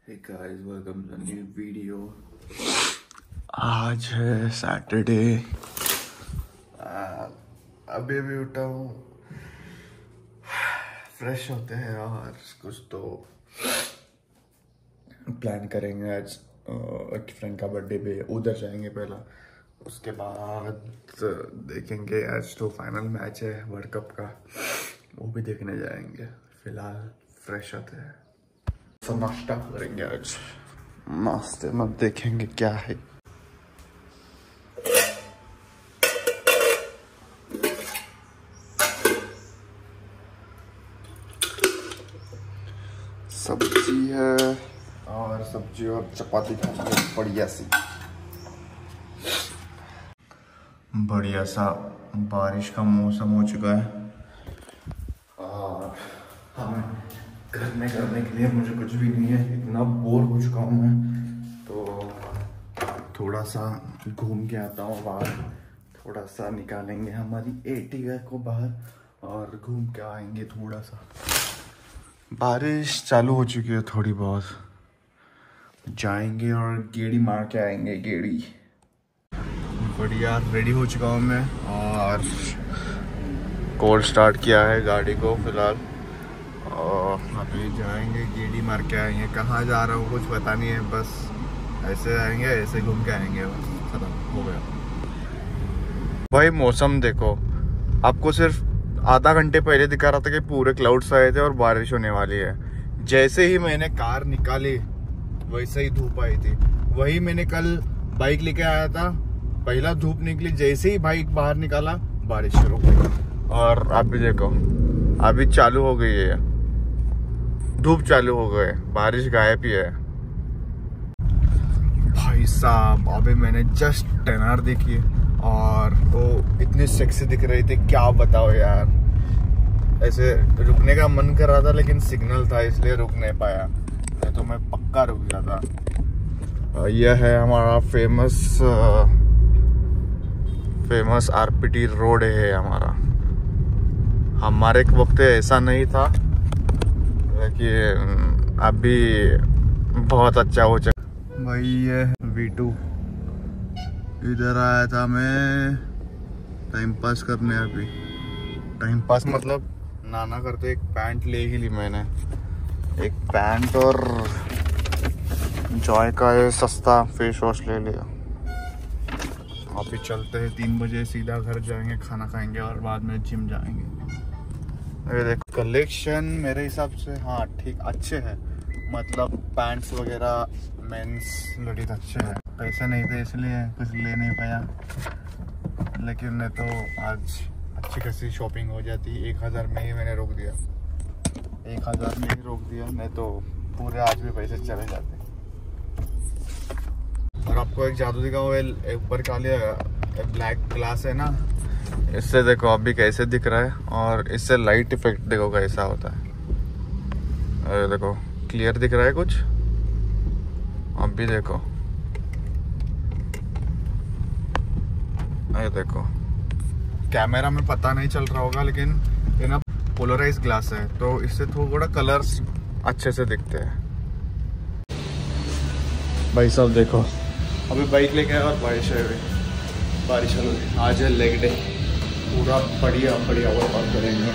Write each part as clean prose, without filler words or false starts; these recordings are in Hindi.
Hey guys, welcome to a new video. आज है सैटरडे। अभी भी उठा हूँ, फ्रेश होते हैं और कुछ तो प्लान करेंगे। आज एक फ्रेंड का बर्थडे पे उधर जाएंगे पहला, उसके बाद देखेंगे। आज तो फाइनल मैच है वर्ल्ड कप का, वो भी देखने जाएंगे। फिलहाल फ्रेश होते हैं, सब नाश्ता करेंगे। आज नाश्ते में देखेंगे क्या है। सब्जी है और सब्जी और चपाती खाएंगे बढ़िया सी। बढ़िया सा बारिश का मौसम हो चुका है और हमें घर में करने के लिए मुझे कुछ भी नहीं है, इतना बोर हो चुका हूँ मैं। तो थोड़ा सा घूम के आता हूँ बाहर, थोड़ा सा निकालेंगे हमारी एटीगा को बाहर और घूम के आएंगे। थोड़ा सा बारिश चालू हो चुकी है, थोड़ी बहुत जाएंगे और गेड़ी मार के आएंगे। गेड़ी बढ़िया रेडी हो चुका हूँ मैं और कोल्ड स्टार्ट किया है गाड़ी को फिलहाल, और अभी जाएंगे गेड़ी मार के आएंगे। कहाँ जा रहा हूँ कुछ पता नहीं है, बस ऐसे आएंगे, ऐसे घूम के आएंगे, बस खत्म हो गया। भाई मौसम देखो, आपको सिर्फ आधा घंटे पहले दिखा रहा था कि पूरे क्लाउड्स आए थे और बारिश होने वाली है। जैसे ही मैंने कार निकाली वैसे ही धूप आई थी। वही मैंने कल बाइक लेके आया था, पहला धूप निकली, जैसे ही बाइक बाहर निकाला बारिश शुरू हो गई। और अभी देखो अभी चालू हो गई है, धूप चालू हो गए, बारिश गायब ही है। भाई साहब अभी मैंने जस्ट 10R देखी और वो इतनी सेक्सी दिख रही थी, क्या बताओ यार। ऐसे रुकने का मन कर रहा था लेकिन सिग्नल था इसलिए रुक नहीं पाया, नहीं तो मैं पक्का रुक जाता। यह है हमारा फेमस आरपीटी रोड है हमारा। हमारे एक वक्त ऐसा नहीं था, लेकिन अभी बहुत अच्छा हो चुका। भाई ये V2 इधर आया था मैं टाइम पास करने। अभी टाइम पास मतलब नाना करते एक पैंट ले ही ली मैंने, एक पैंट और जॉय का ये सस्ता फेस वॉश ले लिया। अभी चलते हैं, 3 बजे सीधा घर जाएंगे, खाना खाएंगे और बाद में जिम जाएंगे। अरे देखो कलेक्शन मेरे हिसाब से हाँ ठीक अच्छे हैं, मतलब पैंट्स वगैरह मेंस लेडीज अच्छे हैं। पैसे नहीं थे इसलिए कुछ ले नहीं पाया, लेकिन नहीं तो आज अच्छी खासी शॉपिंग हो जाती। 1000 में ही मैंने रोक दिया, 1000 में ही रोक दिया, नहीं तो पूरे आज भी पैसे चले जाते। और आपको एक जादू दिखाऊं, ऊपर का लिया ब्लैक ग्लास है ना, इससे देखो अभी कैसे दिख रहा है और इससे लाइट इफेक्ट देखो कैसा होता है। अरे देखो क्लियर दिख रहा है कुछ, अभी देखो, अरे देखो कैमरा में पता नहीं चल रहा होगा लेकिन ये ना पोलराइज ग्लास है तो इससे थोड़ा कलर्स अच्छे से दिखते हैं। भाई साहब देखो अभी बाइक लेके आया और बारिश है, बारिश हो गई। आज है लेग डे, पूरा बढ़िया बढ़िया वर्कआउट करेंगे।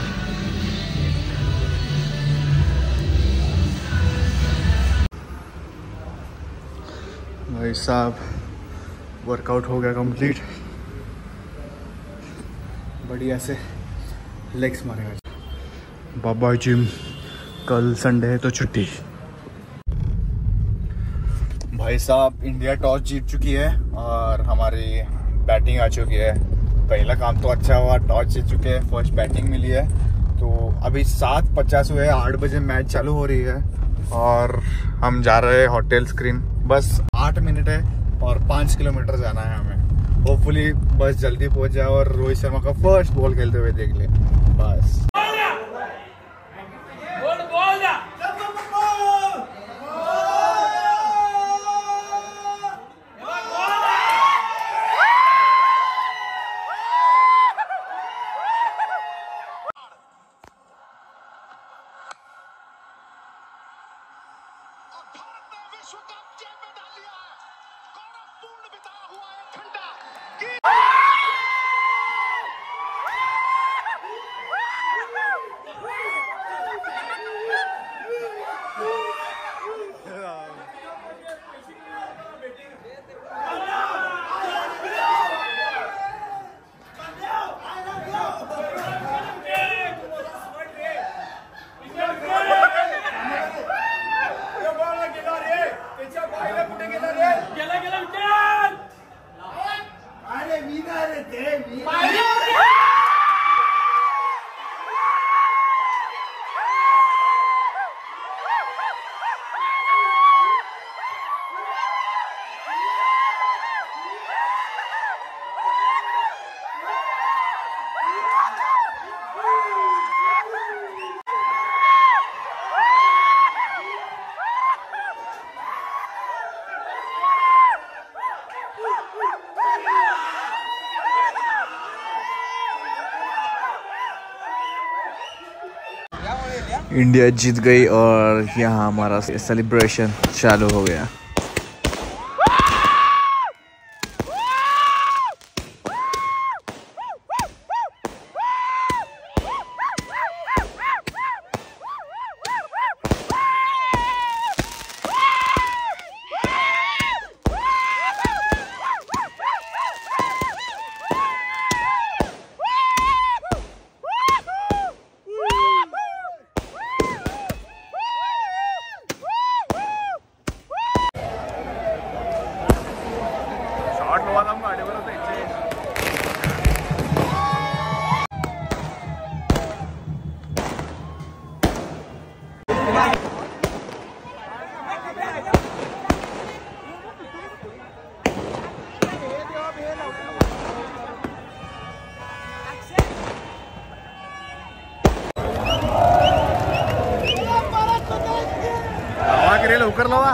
भाई साहब वर्कआउट हो गया कंप्लीट, बढ़िया से लेग्स मारेगा। बाबा जिम, कल संडे है तो छुट्टी। भाई साहब इंडिया टॉस जीत चुकी है और हमारी बैटिंग आ चुकी है। पहला काम तो अच्छा हुआ, टॉस जीत चुके हैं, फर्स्ट बैटिंग मिली है। तो अभी 7:50 हुए, 8 बजे मैच चालू हो रही है और हम जा रहे हैं होटल स्क्रीन। बस 8 मिनट है और 5 किलोमीटर जाना है हमें। होपफुली बस जल्दी पहुंच जाए और रोहित शर्मा का फर्स्ट बॉल खेलते हुए देख ले बस। इंडिया जीत गई और यहाँ हमारा सेलिब्रेशन चालू हो गया। लवकर लावा।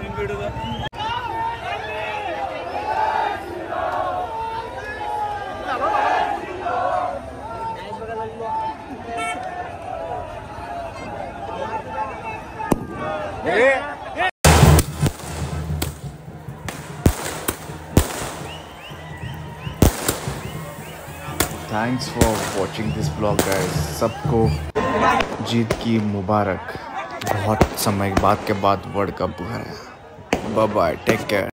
Thanks for watching this blog guys. सबको जीत की मुबारक। बहुत समय बाद के बाद वर्ल्ड कप है। Bye bye, take care.